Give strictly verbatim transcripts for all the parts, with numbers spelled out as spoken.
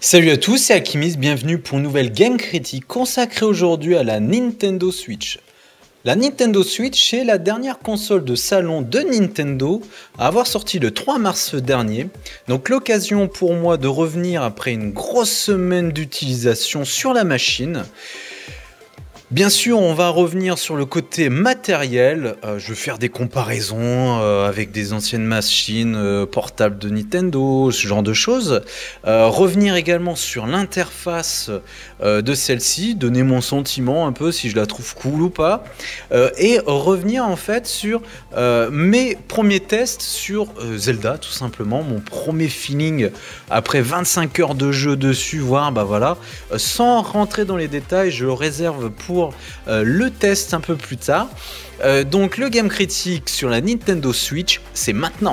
Salut à tous, c'est Alchimiste, bienvenue pour une nouvelle Game Critique consacrée aujourd'hui à la Nintendo Switch. La Nintendo Switch est la dernière console de salon de Nintendo à avoir sorti le trois mars dernier. Donc l'occasion pour moi de revenir après une grosse semaine d'utilisation sur la machine. Bien sûr, on va revenir sur le côté matériel. Euh, je vais faire des comparaisons euh, avec des anciennes machines euh, portables de Nintendo, ce genre de choses. Euh, revenir également sur l'interface euh, de celle-ci, donner mon sentiment un peu si je la trouve cool ou pas. Euh, et revenir en fait sur euh, mes premiers tests sur euh, Zelda, tout simplement. Mon premier feeling après vingt-cinq heures de jeu dessus, voire bah voilà. Euh, sans rentrer dans les détails, je le réserve pour Euh, le test un peu plus tard. Euh, donc le game critique sur la Nintendo Switch, c'est maintenant.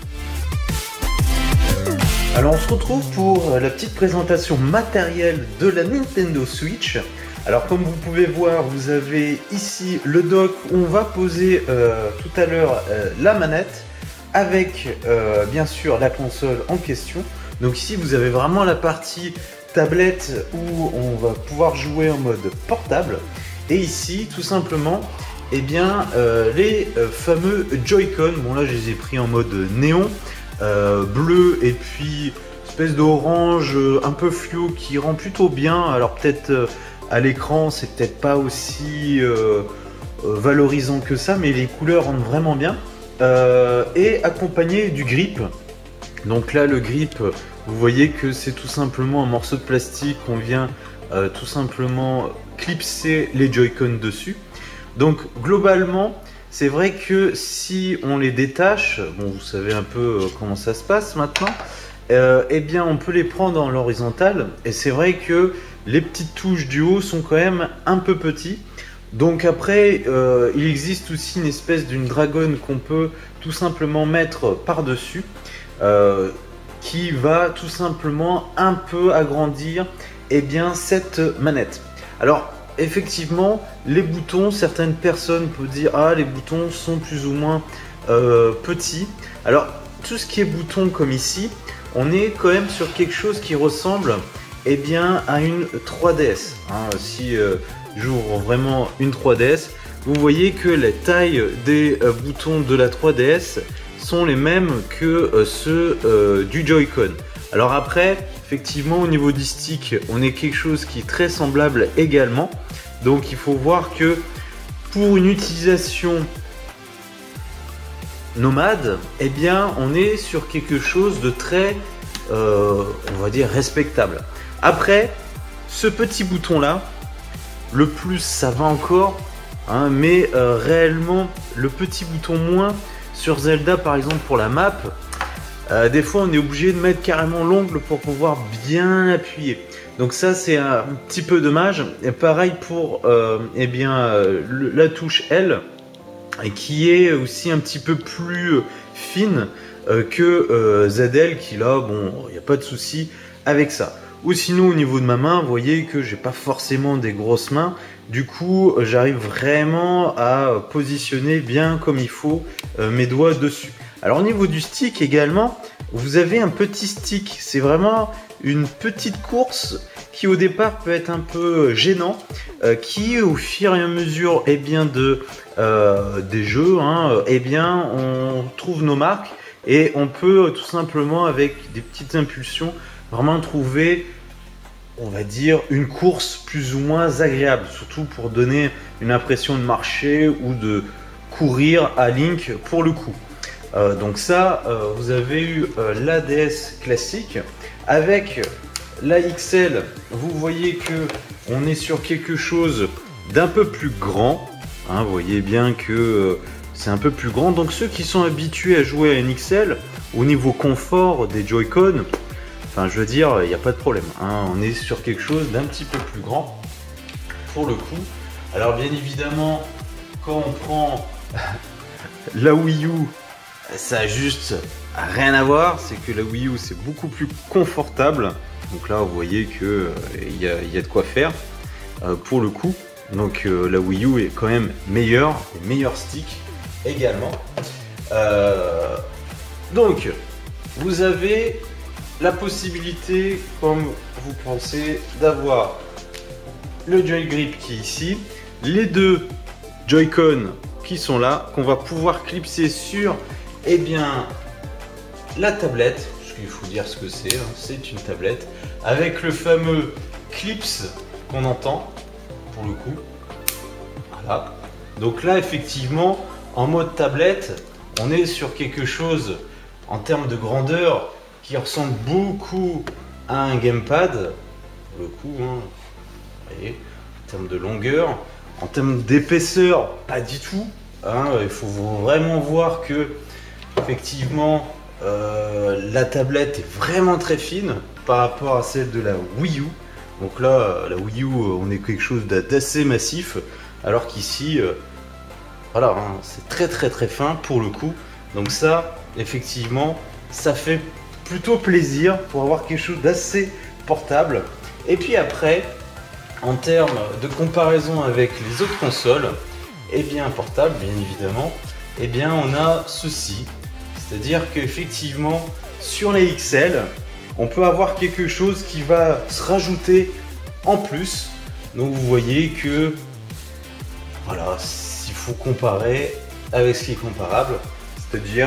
Alors on se retrouve pour la petite présentation matérielle de la Nintendo Switch. Alors comme vous pouvez voir, vous avez ici le dock où on va poser euh, tout à l'heure euh, la manette avec euh, bien sûr la console en question. Donc ici vous avez vraiment la partie tablette où on va pouvoir jouer en mode portable, et ici tout simplement eh bien euh, les euh, fameux Joy-Con. Bon là je les ai pris en mode néon euh, bleu et puis espèce d'orange euh, un peu fluo qui rend plutôt bien. Alors peut-être euh, à l'écran c'est peut-être pas aussi euh, euh, valorisant que ça, mais les couleurs rendent vraiment bien, euh, et accompagné du grip. Donc là le grip, vous voyez que c'est tout simplement un morceau de plastique qu'on vient euh, tout simplement clipser les Joy-Con dessus. Donc globalement c'est vrai que si on les détache, bon vous savez un peu euh, comment ça se passe maintenant, euh, eh bien on peut les prendre en l'horizontale, et c'est vrai que les petites touches du haut sont quand même un peu petits. Donc après euh, il existe aussi une espèce d'une dragonne qu'on peut tout simplement mettre par dessus, euh, qui va tout simplement un peu agrandir eh bien, cette manette. Alors effectivement les boutons, certaines personnes peuvent dire ah les boutons sont plus ou moins euh, petits. Alors tout ce qui est bouton comme ici, on est quand même sur quelque chose qui ressemble eh bien, à une trois D S, hein. Si euh, j'ouvre vraiment une trois D S, vous voyez que les tailles des euh, boutons de la trois D S sont les mêmes que euh, ceux euh, du Joy-Con. Alors après, effectivement, au niveau du stick, on est quelque chose qui est très semblable également. Donc il faut voir que pour une utilisation nomade, eh bien, on est sur quelque chose de très, euh, on va dire, respectable. Après, ce petit bouton-là, le plus, ça va encore, hein, mais euh, réellement, le petit bouton moins, sur Zelda par exemple pour la map, euh, des fois on est obligé de mettre carrément l'ongle pour pouvoir bien appuyer. Donc ça c'est un petit peu dommage. Et pareil pour euh, eh bien, euh, le, la touche L, et qui est aussi un petit peu plus fine euh, que euh, Z L, qui là bon il n'y a pas de souci avec ça. Ou sinon au niveau de ma main, vous voyez que j'ai pas forcément des grosses mains. Du coup, j'arrive vraiment à positionner bien comme il faut euh, mes doigts dessus. Alors au niveau du stick également, vous avez un petit stick. C'est vraiment une petite course qui au départ peut être un peu gênant, euh, qui au fur et à mesure eh bien, de, euh, des jeux, hein, eh bien, on trouve nos marques, et on peut tout simplement avec des petites impulsions vraiment trouver, on va dire, une course plus ou moins agréable, surtout pour donner une impression de marcher ou de courir à Link pour le coup. Euh, donc ça, euh, vous avez eu euh, l'A D S classique avec la X L. Vous voyez que on est sur quelque chose d'un peu plus grand, hein, vous voyez bien que euh, c'est un peu plus grand. Donc ceux qui sont habitués à jouer à une X L, au niveau confort des Joy-Con, enfin, je veux dire, il n'y a pas de problème, hein. On est sur quelque chose d'un petit peu plus grand pour le coup. Alors bien évidemment, quand on prend la Wii U, ça a juste rien à voir. C'est que la Wii U c'est beaucoup plus confortable. Donc là, vous voyez que euh, y a, y a de quoi faire euh, pour le coup. Donc euh, la Wii U est quand même meilleure, les meilleurs sticks également. Euh, donc vous avez la possibilité, comme vous pensez, d'avoir le Joy Grip qui est ici, les deux Joy-Con qui sont là, qu'on va pouvoir clipser sur eh bien, la tablette, parce qu'il faut dire ce que c'est, hein, c'est une tablette, avec le fameux clips qu'on entend, pour le coup. Voilà. Donc là, effectivement, en mode tablette, on est sur quelque chose en termes de grandeur qui ressemble beaucoup à un gamepad, pour le coup, hein, vous voyez, en termes de longueur, en termes d'épaisseur, pas du tout. Hein, il faut vraiment voir que effectivement euh, la tablette est vraiment très fine par rapport à celle de la Wii U. Donc là, la Wii U, on est quelque chose d'assez massif, alors qu'ici, euh, voilà, hein, c'est très très très fin pour le coup. Donc ça, effectivement, ça fait plutôt plaisir pour avoir quelque chose d'assez portable. Et puis après, en termes de comparaison avec les autres consoles, et bien portable, bien évidemment, et bien on a ceci, c'est-à-dire qu'effectivement sur les X L, on peut avoir quelque chose qui va se rajouter en plus. Donc vous voyez que voilà, s'il faut comparer avec ce qui est comparable, c'est-à-dire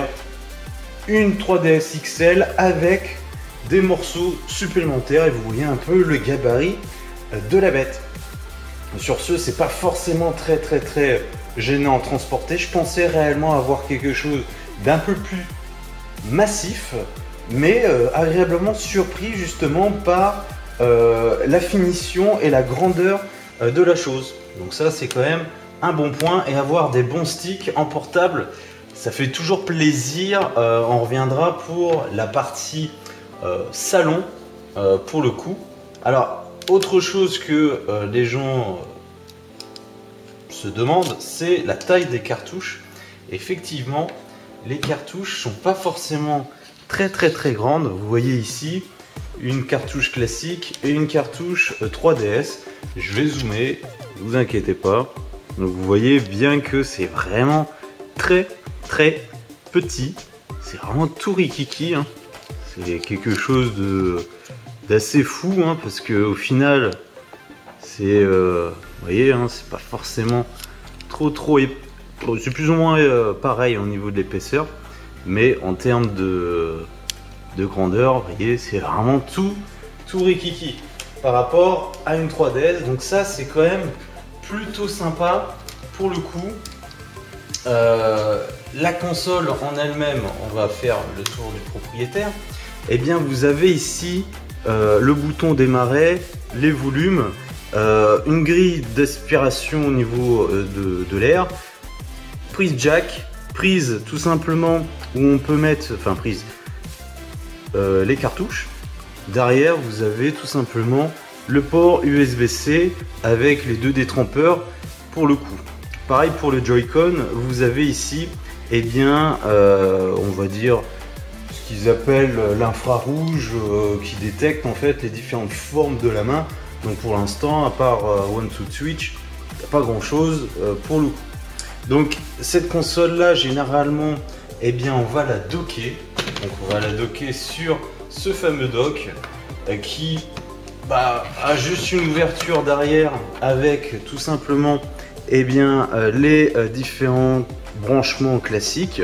une trois D S X L avec des morceaux supplémentaires, et vous voyez un peu le gabarit de la bête. Sur ce, c'est pas forcément très très très gênant à transporter. Je pensais réellement avoir quelque chose d'un peu plus massif, mais euh, agréablement surpris justement par euh, la finition et la grandeur euh, de la chose. Donc ça, c'est quand même un bon point, et avoir des bons sticks en portable, ça fait toujours plaisir. Euh, on reviendra pour la partie euh, salon euh, pour le coup. Alors, autre chose que euh, les gens euh, se demandent, c'est la taille des cartouches. Effectivement, les cartouches sont pas forcément très très très grandes. Vous voyez ici une cartouche classique et une cartouche euh, trois D S. Je vais zoomer, ne vous inquiétez pas. Donc vous voyez bien que c'est vraiment très très petit. C'est vraiment tout rikiki, hein. C'est quelque chose de d'assez fou, hein, parce que au final c'est euh, vous voyez, hein, c'est pas forcément trop trop ép... c'est plus ou moins euh, pareil au niveau de l'épaisseur, mais en termes de de grandeur, vous voyez, c'est vraiment tout tout rikiki par rapport à une trois D S. Donc ça, c'est quand même plutôt sympa pour le coup. Euh, la console en elle-même, on va faire le tour du propriétaire. Et eh bien, vous avez ici Euh, le bouton démarrer, les volumes, euh, une grille d'aspiration au niveau euh, de, de l'air, prise jack, prise tout simplement où on peut mettre, enfin prise, euh, les cartouches. Derrière, vous avez tout simplement le port U S B C avec les deux détrempeurs pour le coup. Pareil pour le Joy-Con, vous avez ici, et eh bien, euh, on va dire, qu'ils appellent l'infrarouge, euh, qui détecte en fait les différentes formes de la main. Donc pour l'instant, à part euh, One to Switch, il n'y a pas grand chose euh, pour le coup. Donc cette console là, généralement, eh bien on va la docker. Donc on va la docker sur ce fameux dock euh, qui bah, a juste une ouverture derrière avec tout simplement eh bien, euh, les euh, différents branchements classiques.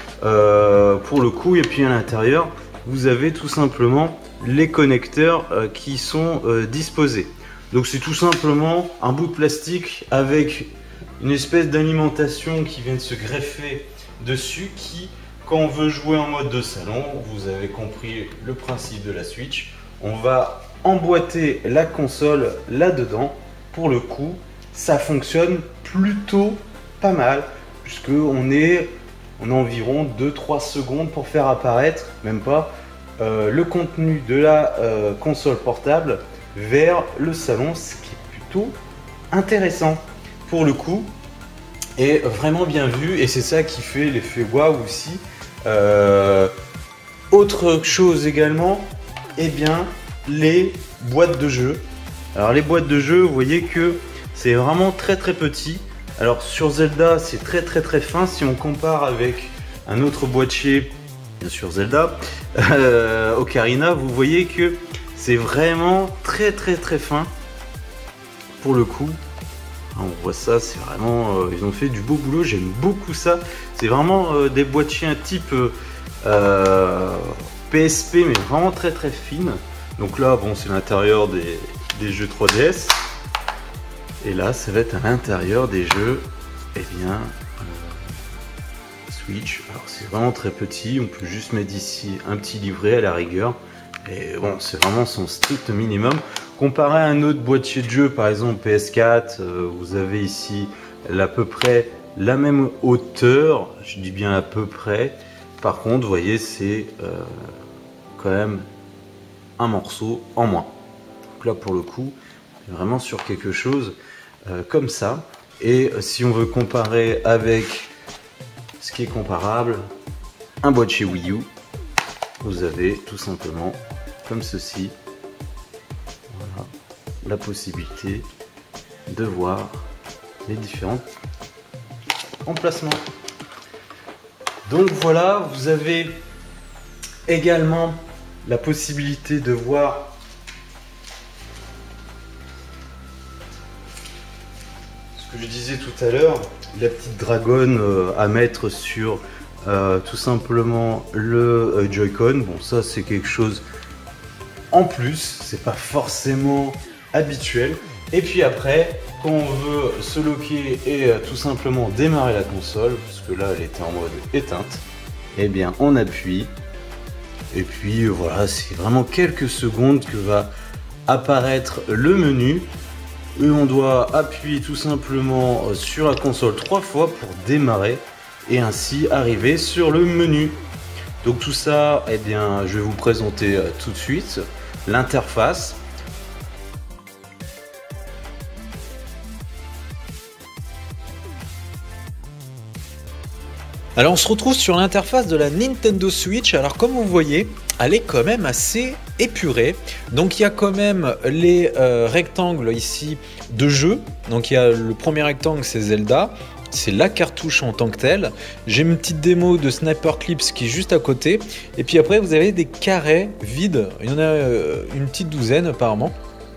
Euh, pour le coup, et puis à l'intérieur vous avez tout simplement les connecteurs euh, qui sont euh, disposés. Donc c'est tout simplement un bout de plastique avec une espèce d'alimentation qui vient de se greffer dessus, qui, quand on veut jouer en mode de salon, vous avez compris le principe de la Switch, on va emboîter la console là dedans. Pour le coup, ça fonctionne plutôt pas mal, puisque on est On a environ deux trois secondes pour faire apparaître, même pas, euh, le contenu de la euh, console portable vers le salon, ce qui est plutôt intéressant pour le coup, et vraiment bien vu, et c'est ça qui fait l'effet waouh aussi. Euh, autre chose également, et eh bien les boîtes de jeux. Alors les boîtes de jeux, vous voyez que c'est vraiment très très petit. Alors sur Zelda, c'est très très très fin. Si on compare avec un autre boîtier bien sûr Zelda, euh, Ocarina, vous voyez que c'est vraiment très très très fin pour le coup. On voit ça, c'est vraiment, euh, ils ont fait du beau boulot, j'aime beaucoup ça. C'est vraiment euh, des boîtiers un type euh, P S P, mais vraiment très très fine. Donc là, bon, c'est l'intérieur des, des jeux trois D S. Et là, ça va être à l'intérieur des jeux, eh bien, euh, Switch. Alors c'est vraiment très petit, on peut juste mettre ici un petit livret à la rigueur. Et bon, c'est vraiment son strict minimum. Comparé à un autre boîtier de jeu, par exemple P S quatre, euh, vous avez ici à peu près la même hauteur. Je dis bien à peu près. Par contre, vous voyez, c'est euh, quand même un morceau en moins. Donc là, pour le coup, on est vraiment sur quelque chose euh, comme ça. Et si on veut comparer avec ce qui est comparable, un boîtier Wii U, vous avez tout simplement comme ceci, voilà, la possibilité de voir les différents emplacements. Donc voilà, vous avez également la possibilité de voir ce que je disais tout à l'heure, la petite dragonne euh, à mettre sur euh, tout simplement le euh, Joy-Con. Bon, ça c'est quelque chose en plus, c'est pas forcément habituel. Et puis après, quand on veut se loquer et euh, tout simplement démarrer la console, parce que là elle était en mode éteinte, et eh bien on appuie. Et puis voilà, c'est vraiment quelques secondes que va apparaître le menu. Et on doit appuyer tout simplement sur la console trois fois pour démarrer et ainsi arriver sur le menu. Donc tout ça, eh bien, je vais vous présenter tout de suite l'interface. Alors on se retrouve sur l'interface de la Nintendo Switch. Alors comme vous voyez, elle est quand même assez épurée. Donc il y a quand même les euh, rectangles ici de jeu. Donc il y a le premier rectangle, c'est Zelda. C'est la cartouche en tant que telle. J'ai une petite démo de Sniper Clips qui est juste à côté. Et puis après vous avez des carrés vides. Il y en a euh, une petite douzaine apparemment.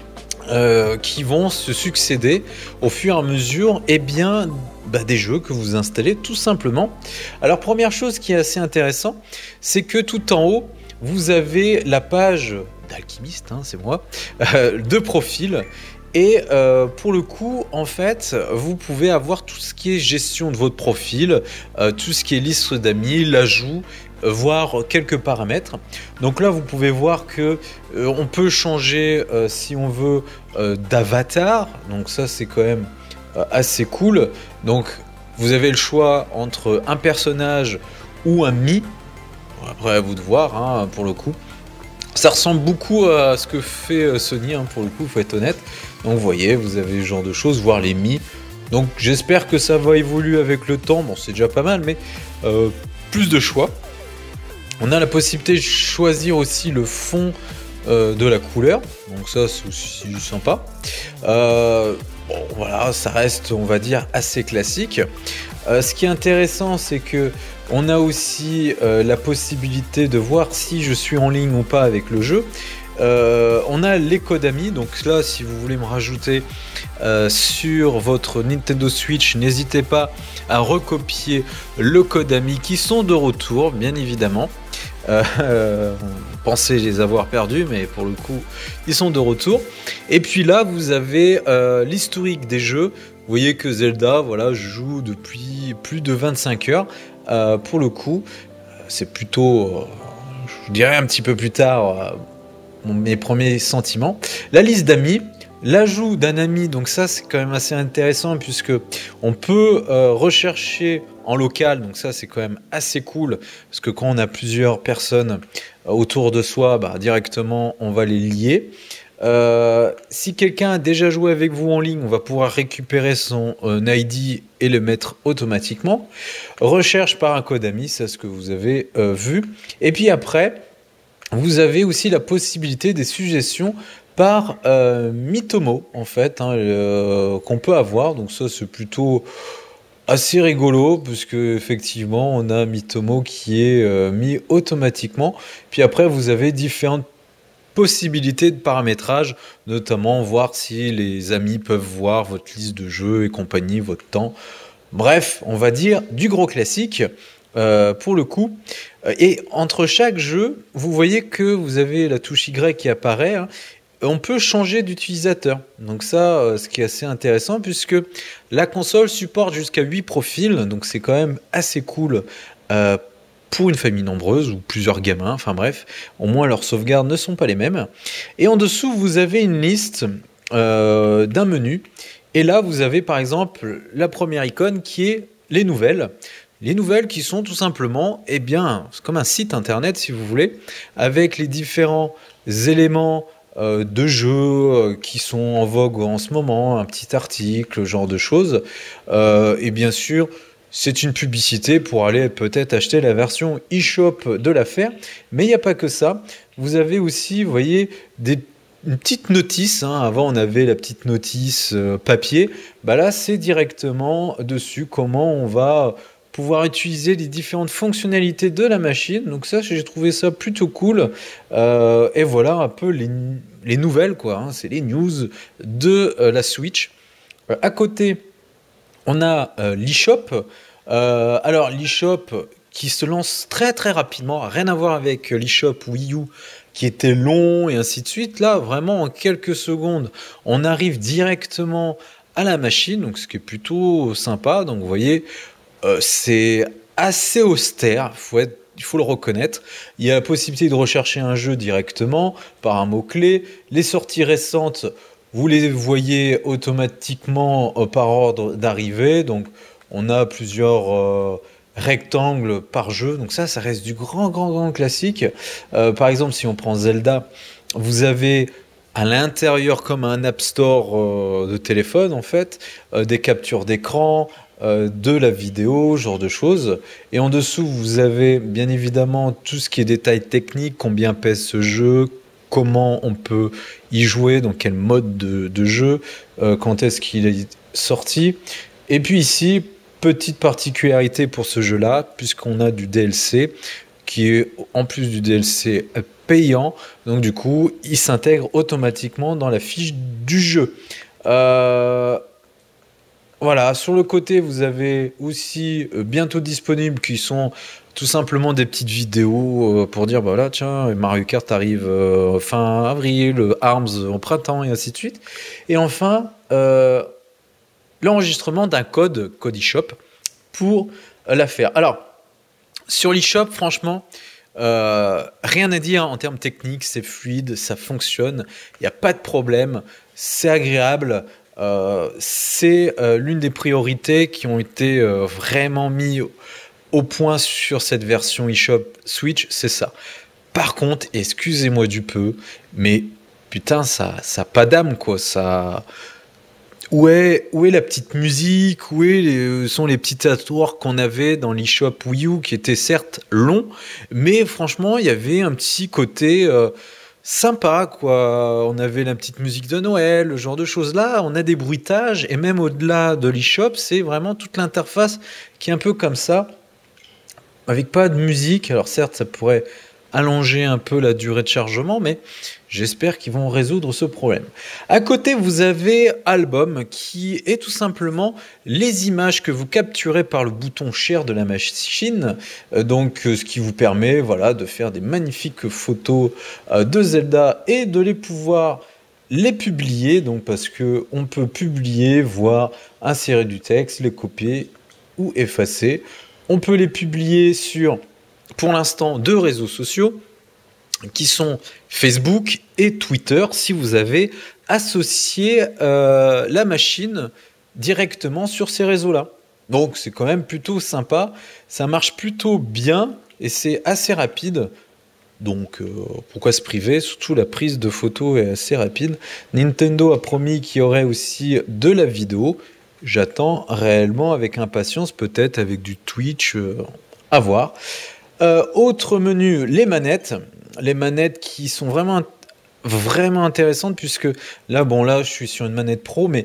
Euh, qui vont se succéder au fur et à mesure eh bien, bah, des jeux que vous installez tout simplement. Alors première chose qui est assez intéressant, c'est que tout en haut, vous avez la page d'Alchimiste, hein, c'est moi, euh, de profil. Et euh, pour le coup, en fait, vous pouvez avoir tout ce qui est gestion de votre profil, euh, tout ce qui est liste d'amis, l'ajout, voir quelques paramètres. Donc là vous pouvez voir que euh, on peut changer euh, si on veut euh, d'avatar, donc ça c'est quand même euh, assez cool. Donc vous avez le choix entre un personnage ou un Mi. Bon, après à vous de voir, hein, pour le coup ça ressemble beaucoup à ce que fait Sony, hein, pour le coup, faut être honnête. Donc vous voyez, vous avez ce genre de choses, voir les Mi. Donc j'espère que ça va évoluer avec le temps. Bon, c'est déjà pas mal, mais euh, plus de choix. On a la possibilité de choisir aussi le fond euh, de la couleur, donc ça c'est aussi sympa. Euh, bon, voilà, ça reste, on va dire, assez classique. Euh, ce qui est intéressant, c'est que on a aussi euh, la possibilité de voir si je suis en ligne ou pas avec le jeu. Euh, on a les codes amis, donc là si vous voulez me rajouter euh, sur votre Nintendo Switch, n'hésitez pas à recopier le code amis qui sont de retour, bien évidemment. Euh, on pensait les avoir perdus, mais pour le coup ils sont de retour. Et puis là vous avez euh, l'historique des jeux. Vous voyez que Zelda, voilà, je joue depuis plus de vingt-cinq heures. Euh, pour le coup c'est plutôt, euh, je dirais un petit peu plus tard, euh, mes premiers sentiments. La liste d'amis, l'ajout d'un ami, donc ça c'est quand même assez intéressant puisque on peut euh, rechercher en local, donc ça c'est quand même assez cool parce que quand on a plusieurs personnes autour de soi, bah, directement on va les lier. Euh, si quelqu'un a déjà joué avec vous en ligne, on va pouvoir récupérer son euh, I D et le mettre automatiquement. Recherche par un code ami, c'est ce que vous avez euh, vu. Et puis après, vous avez aussi la possibilité des suggestions par euh, Mitomo en fait, hein, euh, qu'on peut avoir. Donc ça c'est plutôt assez rigolo, puisque effectivement, on a Mitomo qui est euh, mis automatiquement. Puis après, vous avez différentes possibilités de paramétrage, notamment voir si les amis peuvent voir votre liste de jeux et compagnie, votre temps. Bref, on va dire du gros classique euh, pour le coup. Et entre chaque jeu, vous voyez que vous avez la touche Y qui apparaît. Hein. On peut changer d'utilisateur. Donc ça, euh, ce qui est assez intéressant, puisque la console supporte jusqu'à huit profils. Donc c'est quand même assez cool euh, pour une famille nombreuse ou plusieurs gamins. Enfin bref, au moins leurs sauvegardes ne sont pas les mêmes. Et en dessous, vous avez une liste euh, d'un menu. Et là, vous avez par exemple la première icône qui est les nouvelles. Les nouvelles qui sont tout simplement, eh bien, c'est comme un site internet si vous voulez, avec les différents éléments euh, de jeux euh, qui sont en vogue en ce moment, un petit article, ce genre de choses. Euh, et bien sûr, c'est une publicité pour aller peut-être acheter la version e-shop de l'affaire. Mais il n'y a pas que ça. Vous avez aussi, vous voyez, des une petite notice, hein. Avant on avait la petite notice euh, papier, bah là c'est directement dessus comment on va pouvoir utiliser les différentes fonctionnalités de la machine. Donc ça, j'ai trouvé ça plutôt cool. Euh, et voilà un peu les, les nouvelles, quoi. Hein. C'est les news de euh, la Switch. Euh, à côté, on a euh, l'eShop. Euh, alors l'eShop qui se lance très très rapidement, rien à voir avec l'eShop Wii U qui était long et ainsi de suite. Là, vraiment en quelques secondes, on arrive directement à la machine, donc ce qui est plutôt sympa. Donc vous voyez, euh, c'est assez austère, faut être, il faut le reconnaître. Il y a la possibilité de rechercher un jeu directement par un mot-clé. Les sorties récentes, vous les voyez automatiquement euh, par ordre d'arrivée. Donc on a plusieurs euh, rectangles par jeu. Donc ça, ça reste du grand, grand, grand classique. Euh, par exemple, si on prend Zelda, vous avez à l'intérieur, comme un App Store euh, de téléphone, en fait, euh, des captures d'écran, euh, de la vidéo, genre de choses. Et en dessous, vous avez bien évidemment tout ce qui est détails techniques, combien pèse ce jeu, comment on peut y jouer, dans quel mode de, de jeu, euh, quand est-ce qu'il est sorti. Et puis ici, petite particularité pour ce jeu-là, puisqu'on a du D L C, qui est en plus du D L C payant, donc du coup, il s'intègre automatiquement dans la fiche du jeu. Euh, voilà, sur le côté, vous avez aussi euh, bientôt disponibles qui sont tout simplement des petites vidéos euh, pour dire, bah là, tiens, Mario Kart arrive euh, fin avril, Arms en printemps, et ainsi de suite. Et enfin, euh, l'enregistrement d'un code, code eShop, pour euh, la faire. Alors, sur l'eShop, franchement, euh, rien à dire en termes techniques, c'est fluide, ça fonctionne, il n'y a pas de problème, c'est agréable, euh, c'est euh, l'une des priorités qui ont été euh, vraiment mis au, au point sur cette version eShop Switch, c'est ça. Par contre, excusez-moi du peu, mais putain, ça n'a pas d'âme, quoi, ça... Où est, où est la petite musique, où est les, sont les petits tatouages qu'on avait dans l'eShop Wii U qui étaient certes longs, mais franchement, il y avait un petit côté euh, sympa, quoi. On avait la petite musique de Noël, le genre de choses là. On a des bruitages, et même au-delà de l'eShop, c'est vraiment toute l'interface qui est un peu comme ça, avec pas de musique. Alors certes, ça pourrait allonger un peu la durée de chargement, mais j'espère qu'ils vont résoudre ce problème. À côté, vous avez Album, qui est tout simplement les images que vous capturez par le bouton Share de la machine, donc ce qui vous permet, voilà, de faire des magnifiques photos de Zelda et de les pouvoir les publier, donc parce que on peut publier, voire insérer du texte, les copier ou effacer. On peut les publier sur, pour l'instant, deux réseaux sociaux qui sont Facebook et Twitter, si vous avez associé euh, la machine directement sur ces réseaux-là. Donc c'est quand même plutôt sympa, ça marche plutôt bien et c'est assez rapide. Donc euh, pourquoi se priver? Surtout la prise de photos est assez rapide. Nintendo a promis qu'il y aurait aussi de la vidéo. J'attends réellement avec impatience, peut-être avec du Twitch, euh, à voir. Euh, autre menu, les manettes. Les manettes qui sont vraiment, vraiment intéressantes, puisque là, bon, là, je suis sur une manette pro, mais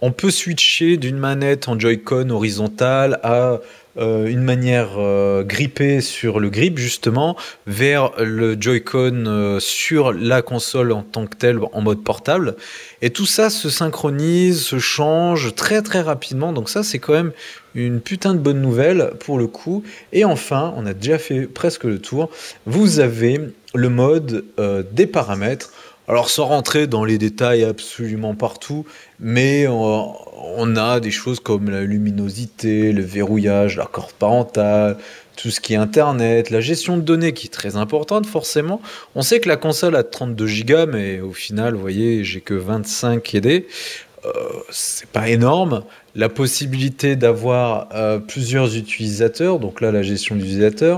on peut switcher d'une manette en Joy-Con horizontale à euh, une manière euh, grippée sur le grip justement, vers le Joy-Con euh, sur la console en tant que telle en mode portable. Et tout ça se synchronise, se change très très rapidement. Donc ça c'est quand même une putain de bonne nouvelle pour le coup. Et enfin, on a déjà fait presque le tour, vous avez le mode euh, des paramètres. Alors sans rentrer dans les détails absolument partout, mais on, on a des choses comme la luminosité, le verrouillage, la corde parentale, tout ce qui est internet, la gestion de données qui est très importante forcément. On sait que la console a trente-deux gigas, mais au final, vous voyez, j'ai que vingt-cinq K D. Euh, c'est pas énorme. La possibilité d'avoir euh, plusieurs utilisateurs, donc là la gestion d'utilisateurs,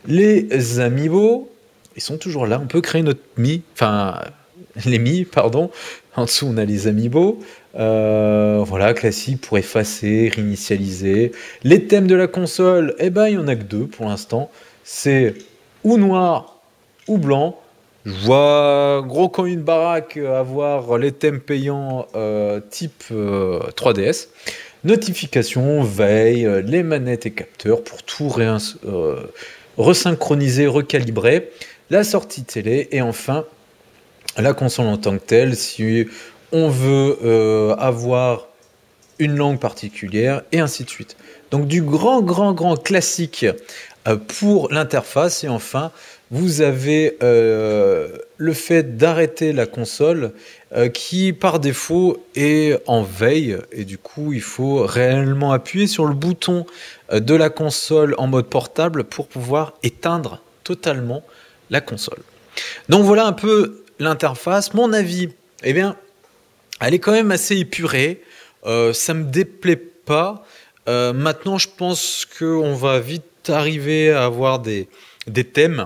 les amiibo, ils sont toujours là. On peut créer notre Mi, enfin les Mi, pardon. En dessous on a les amiibo. Euh, voilà, classique pour effacer, réinitialiser. Les thèmes de la console, eh ben il y en a que deux pour l'instant. C'est ou noir ou blanc. Je vois gros comme une baraque avoir les thèmes payants euh, type euh, trois D S. Notification, veille, euh, les manettes et capteurs pour tout réin, euh, resynchroniser, recalibrer. La sortie télé et enfin la console en tant que telle si on veut euh, avoir une langue particulière et ainsi de suite. Donc du grand grand grand classique euh, pour l'interface et enfin vous avez euh, le fait d'arrêter la console euh, qui par défaut est en veille et du coup il faut réellement appuyer sur le bouton euh, de la console en mode portable pour pouvoir éteindre totalement la console. Donc voilà un peu l'interface. Mon avis, eh bien, elle est quand même assez épurée. Euh, ça me déplaît pas. Euh, maintenant, je pense qu'on va vite arriver à avoir des, des thèmes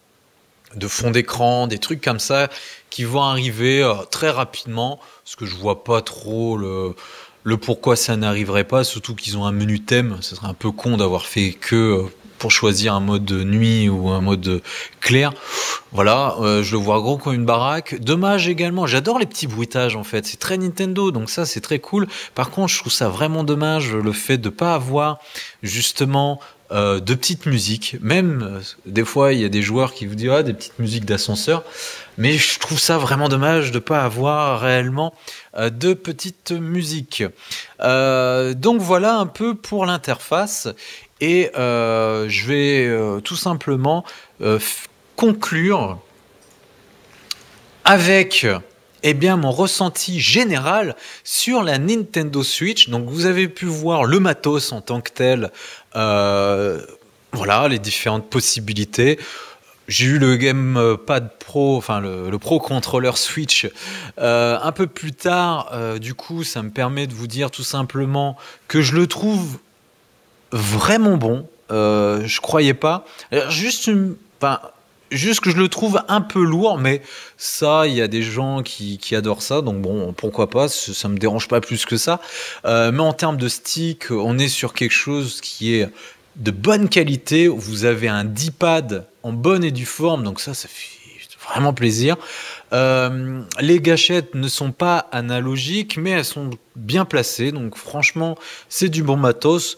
de fond d'écran, des trucs comme ça qui vont arriver euh, très rapidement. Parce que je vois pas trop le, le pourquoi ça n'arriverait pas. Surtout qu'ils ont un menu thème. Ce serait un peu con d'avoir fait que euh, pour choisir un mode nuit ou un mode clair. Voilà, euh, je le vois gros comme une baraque. Dommage également, j'adore les petits bruitages en fait, c'est très Nintendo, donc ça c'est très cool. Par contre, je trouve ça vraiment dommage le fait de pas avoir justement euh, de petites musiques. Même euh, des fois, il y a des joueurs qui vous disent ah, des petites musiques d'ascenseur, mais je trouve ça vraiment dommage de pas avoir réellement euh, de petites musiques. Euh, donc voilà un peu pour l'interface. Et euh, je vais euh, tout simplement euh, f- conclure avec eh bien, mon ressenti général sur la Nintendo Switch. Donc vous avez pu voir le matos en tant que tel, euh, voilà, les différentes possibilités. J'ai eu le Gamepad Pro, enfin le, le Pro Controller Switch euh, un peu plus tard. Euh, du coup, ça me permet de vous dire tout simplement que je le trouve vraiment bon, euh, je croyais pas. Alors, juste, une, enfin, juste que je le trouve un peu lourd, mais ça, il y a des gens qui, qui adorent ça, donc bon, pourquoi pas, ça, ça me dérange pas plus que ça. Euh, mais en termes de stick, on est sur quelque chose qui est de bonne qualité. Vous avez un D-pad en bonne et due forme, donc ça, ça fait vraiment plaisir. Euh, les gâchettes ne sont pas analogiques, mais elles sont bien placées, donc franchement, c'est du bon matos.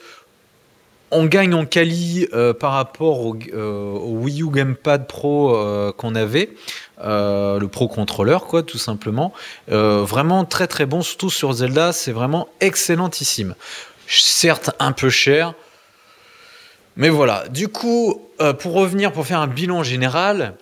On gagne en quali euh, par rapport au, euh, au Wii U Gamepad Pro euh, qu'on avait, euh, le Pro Controller, quoi, tout simplement. Euh, vraiment très très bon, surtout sur Zelda, c'est vraiment excellentissime. Certes, un peu cher, mais voilà. Du coup, euh, pour revenir, pour faire un bilan général,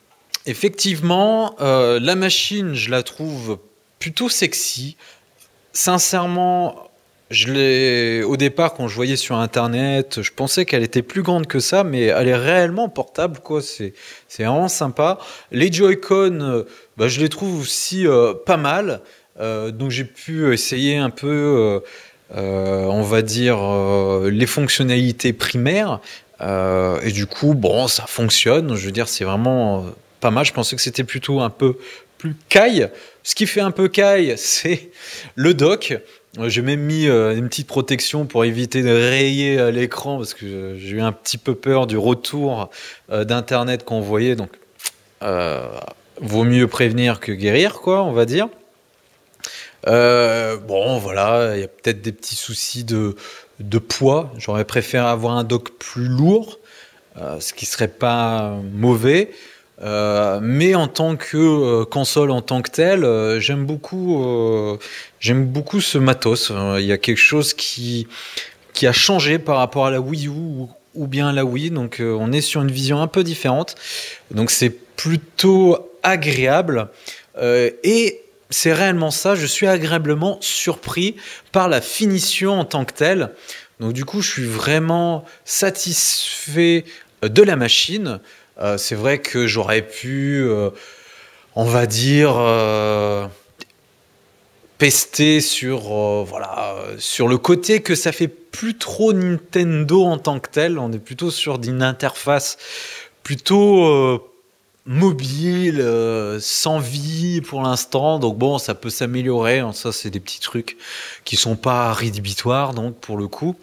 effectivement, euh, la machine, je la trouve plutôt sexy. Sincèrement, je l'ai, au départ, quand je voyais sur Internet, je pensais qu'elle était plus grande que ça, mais elle est réellement portable, quoi. C'est, c'est vraiment sympa. Les Joy-Con, euh, bah, je les trouve aussi euh, pas mal. Euh, donc j'ai pu essayer un peu, euh, euh, on va dire, euh, les fonctionnalités primaires. Euh, et du coup, bon, ça fonctionne. Je veux dire, c'est vraiment euh, pas mal. Je pensais que c'était plutôt un peu plus caille. Ce qui fait un peu caille, c'est le dock. J'ai même mis euh, une petite protection pour éviter de rayer euh, l'écran parce que j'ai eu un petit peu peur du retour euh, d'internet qu'on voyait. Donc, euh, vaut mieux prévenir que guérir, quoi, on va dire. Euh, bon, voilà, il y a peut-être des petits soucis de, de poids. J'aurais préféré avoir un dock plus lourd, euh, ce qui serait pas mauvais. Euh, mais en tant que euh, console en tant que telle, euh, j'aime beaucoup, euh, j'aime beaucoup ce matos. Il y a quelque chose qui qui a changé par rapport à la Wii U ou, ou bien à la Wii. Donc, euh, on est sur une vision un peu différente. Donc, c'est plutôt agréable euh, et c'est réellement ça. Je suis agréablement surpris par la finition en tant que telle. Donc, du coup, je suis vraiment satisfait de la machine. Euh, c'est vrai que j'aurais pu, euh, on va dire, euh, pester sur, euh, voilà, sur le côté que ça fait plus trop Nintendo en tant que tel. On est plutôt sur une interface plutôt euh, mobile, euh, sans vie pour l'instant. Donc bon, ça peut s'améliorer. Ça, c'est des petits trucs qui sont pas rédhibitoires, donc pour le coup.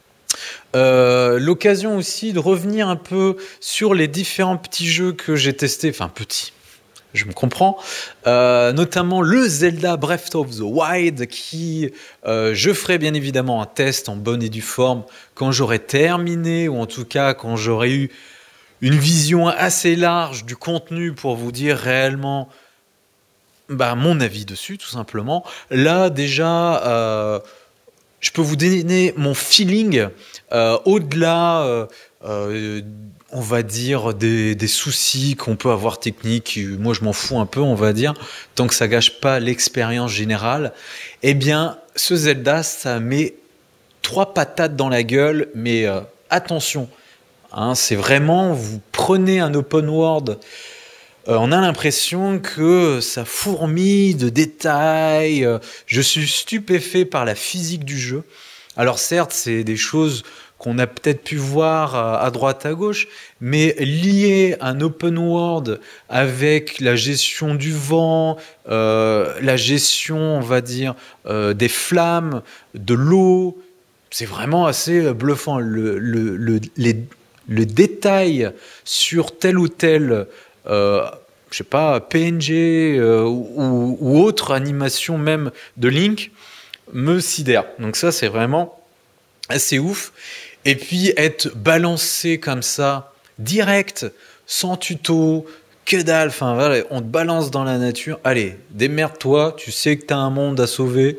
Euh, l'occasion aussi de revenir un peu sur les différents petits jeux que j'ai testés, enfin petits, je me comprends, euh, notamment le Zelda Breath of the Wild qui, euh, je ferai bien évidemment un test en bonne et due forme quand j'aurai terminé, ou en tout cas quand j'aurai eu une vision assez large du contenu pour vous dire réellement bah, mon avis dessus, tout simplement. Là déjà... Euh, je peux vous donner mon feeling euh, au-delà, euh, euh, on va dire, des, des soucis qu'on peut avoir techniques. Moi, je m'en fous un peu, on va dire, tant que ça gâche pas l'expérience générale. Eh bien, ce Zelda, ça met trois patates dans la gueule, mais euh, attention, hein, c'est vraiment, vous prenez un open world. Euh, on a l'impression que ça fourmille de détails. Euh, je suis stupéfait par la physique du jeu. Alors certes, c'est des choses qu'on a peut-être pu voir à, à droite, à gauche, mais lier un open world avec la gestion du vent, euh, la gestion, on va dire, euh, des flammes, de l'eau, c'est vraiment assez bluffant. Le, le, le, les, le détail sur tel ou tel... Euh, je sais pas, P N G euh, ou, ou autre animation même de Link me sidère. Donc ça, c'est vraiment assez ouf. Et puis être balancé comme ça, direct, sans tuto, que dalle. Enfin voilà, on te balance dans la nature. Allez, démerde-toi. Tu sais que t'as un monde à sauver.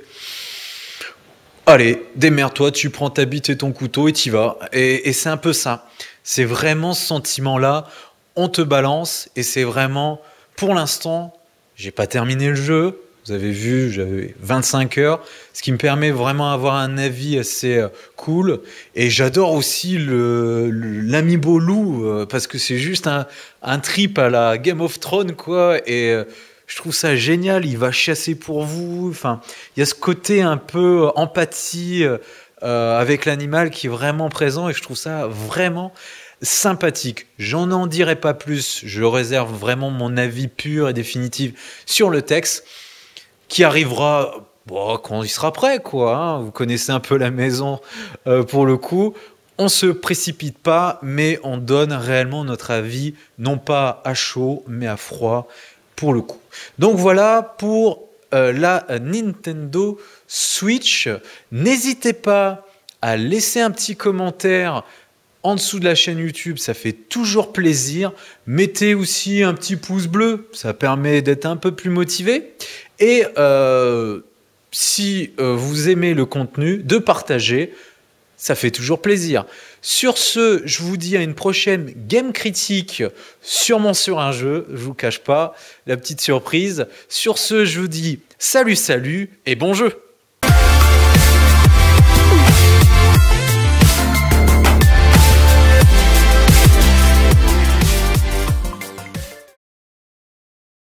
Allez, démerde-toi. Tu prends ta bite et ton couteau et t'y vas. Et, et c'est un peu ça. C'est vraiment ce sentiment-là. On te balance et c'est vraiment, pour l'instant, j'ai pas terminé le jeu. Vous avez vu, j'avais vingt-cinq heures, ce qui me permet vraiment d'avoir un avis assez cool. Et j'adore aussi le, le, l'amiibo loup euh, parce que c'est juste un, un trip à la Game of Thrones, quoi. Et euh, je trouve ça génial. Il va chasser pour vous. Enfin, il y a ce côté un peu empathie euh, avec l'animal qui est vraiment présent et je trouve ça vraiment sympathique. J'en en dirai pas plus. Je réserve vraiment mon avis pur et définitif sur le texte qui arrivera bon, quand il sera prêt, quoi. Hein. Vous connaissez un peu la maison euh, pour le coup. On se précipite pas, mais on donne réellement notre avis, non pas à chaud, mais à froid pour le coup. Donc voilà pour euh, la Nintendo Switch. N'hésitez pas à laisser un petit commentaire en dessous de la chaîne YouTube, ça fait toujours plaisir. Mettez aussi un petit pouce bleu, ça permet d'être un peu plus motivé. Et euh, si euh, vous aimez le contenu, de partager, ça fait toujours plaisir. Sur ce, je vous dis à une prochaine Game Critique, sûrement sur un jeu, je vous cache pas la petite surprise. Sur ce, je vous dis salut, salut et bon jeu.